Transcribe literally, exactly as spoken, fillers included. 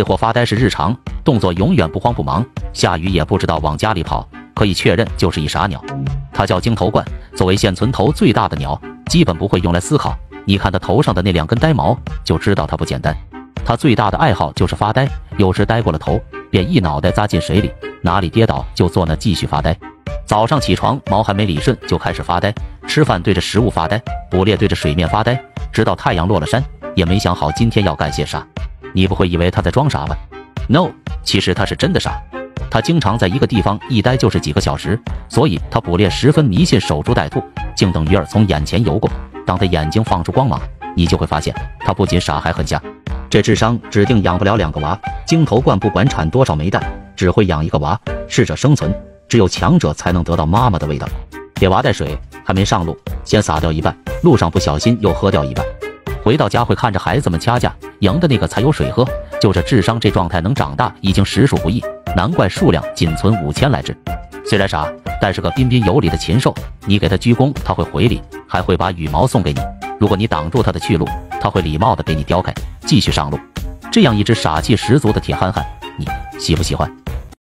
这货发呆是日常，动作永远不慌不忙，下雨也不知道往家里跑，可以确认就是一傻鸟。它叫鲸头鹳，作为现存头最大的鸟，基本不会用来思考。你看它头上的那两根呆毛，就知道它不简单。它最大的爱好就是发呆，有时呆过了头，便一脑袋扎进水里，哪里跌倒就坐那继续发呆。早上起床，毛还没理顺就开始发呆，吃饭对着食物发呆，捕猎对着水面发呆，直到太阳落了山，也没想好今天要干些啥。你不会以为他在装傻吧 ？No， 其实他是真的傻。他经常在一个地方一待就是几个小时，所以他捕猎十分迷信守株待兔，静等鱼儿从眼前游过。当他眼睛放出光芒，你就会发现他不仅傻还很瞎。这智商指定养不了两个娃。鲸头鹳不管产多少枚蛋，只会养一个娃，适者生存，只有强者才能得到妈妈的味道。给娃带水，还没上路，先撒掉一半，路上不小心又喝掉一半。回到家会看着孩子们掐架，赢的那个才有水喝。就这智商，这状态能长大已经实属不易，难怪数量仅存五千来只。虽然傻，但是个彬彬有礼的禽兽。你给他鞠躬，他会回礼，还会把羽毛送给你。如果你挡住他的去路，他会礼貌地给你叼开，继续上路。这样一只傻气十足的铁憨憨，你喜不喜欢？